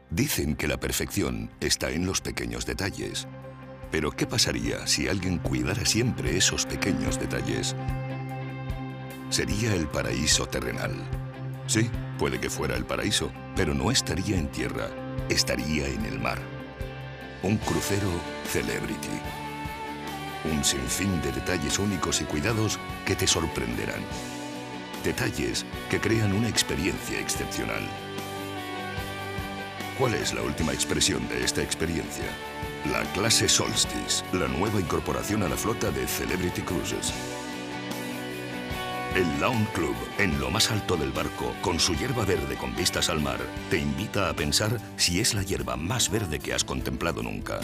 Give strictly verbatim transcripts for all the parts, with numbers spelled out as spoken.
Dicen que la perfección está en los pequeños detalles. Pero ¿qué pasaría si alguien cuidara siempre esos pequeños detalles? Sería el paraíso terrenal. Sí, puede que fuera el paraíso, pero no estaría en tierra, estaría en el mar. Un crucero Celebrity. Un sinfín de detalles únicos y cuidados que te sorprenderán. Detalles que crean una experiencia excepcional. ¿Cuál es la última expresión de esta experiencia? La clase Solstice, la nueva incorporación a la flota de Celebrity Cruises. El Lawn Club, en lo más alto del barco, con su hierba verde con vistas al mar, te invita a pensar si es la hierba más verde que has contemplado nunca.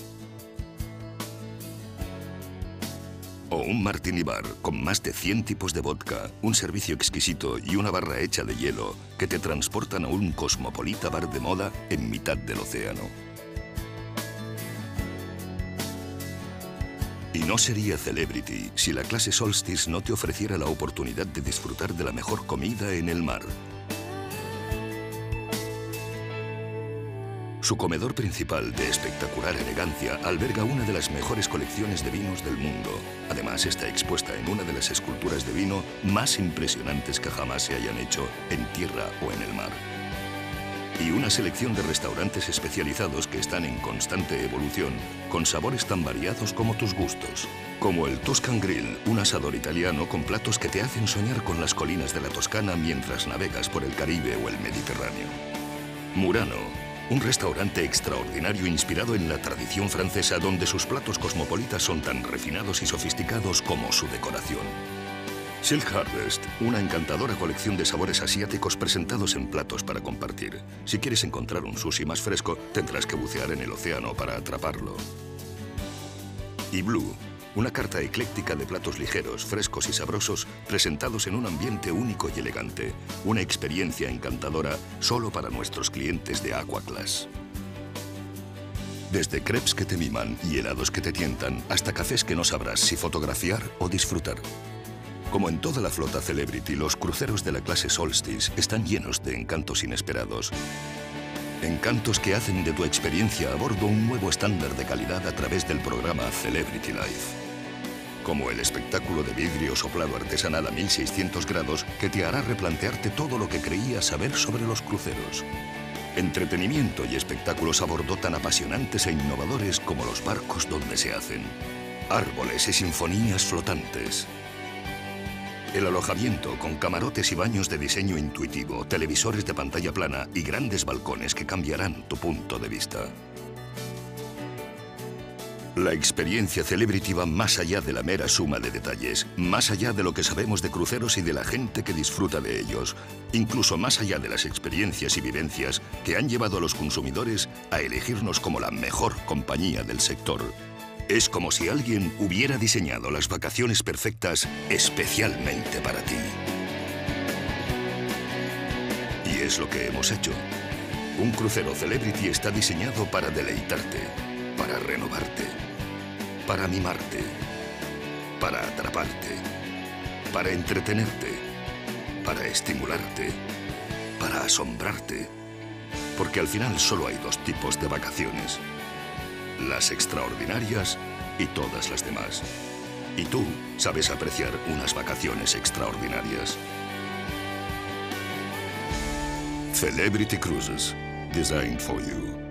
O un martini bar con más de cien tipos de vodka, un servicio exquisito y una barra hecha de hielo que te transportan a un cosmopolita bar de moda en mitad del océano. Y no sería Celebrity si la clase Solstice no te ofreciera la oportunidad de disfrutar de la mejor comida en el mar. Su comedor principal, de espectacular elegancia, alberga una de las mejores colecciones de vinos del mundo. Además, está expuesta en una de las esculturas de vino más impresionantes que jamás se hayan hecho en tierra o en el mar. Y una selección de restaurantes especializados que están en constante evolución, con sabores tan variados como tus gustos. Como el Tuscan Grill, un asador italiano con platos que te hacen soñar con las colinas de la Toscana mientras navegas por el Caribe o el Mediterráneo. Murano, un restaurante extraordinario inspirado en la tradición francesa donde sus platos cosmopolitas son tan refinados y sofisticados como su decoración. Silk Harvest, una encantadora colección de sabores asiáticos presentados en platos para compartir. Si quieres encontrar un sushi más fresco, tendrás que bucear en el océano para atraparlo. Y Blue, una carta ecléctica de platos ligeros, frescos y sabrosos, presentados en un ambiente único y elegante. Una experiencia encantadora solo para nuestros clientes de Aqua Class. Desde crepes que te miman y helados que te tientan, hasta cafés que no sabrás si fotografiar o disfrutar. Como en toda la flota Celebrity, los cruceros de la clase Solstice están llenos de encantos inesperados. Encantos que hacen de tu experiencia a bordo un nuevo estándar de calidad a través del programa Celebrity Life. Como el espectáculo de vidrio soplado artesanal a mil seiscientos grados que te hará replantearte todo lo que creías saber sobre los cruceros. Entretenimiento y espectáculos a bordo tan apasionantes e innovadores como los barcos donde se hacen. Árboles y sinfonías flotantes. El alojamiento con camarotes y baños de diseño intuitivo, televisores de pantalla plana y grandes balcones que cambiarán tu punto de vista. La experiencia Celebrity va más allá de la mera suma de detalles, más allá de lo que sabemos de cruceros y de la gente que disfruta de ellos, incluso más allá de las experiencias y vivencias que han llevado a los consumidores a elegirnos como la mejor compañía del sector. Es como si alguien hubiera diseñado las vacaciones perfectas especialmente para ti. Y es lo que hemos hecho. Un crucero Celebrity está diseñado para deleitarte, para renovarte, para mimarte, para atraparte, para entretenerte, para estimularte, para asombrarte. Porque al final solo hay dos tipos de vacaciones. Las extraordinarias y todas las demás. Y tú sabes apreciar unas vacaciones extraordinarias. Celebrity Cruises, designed for you.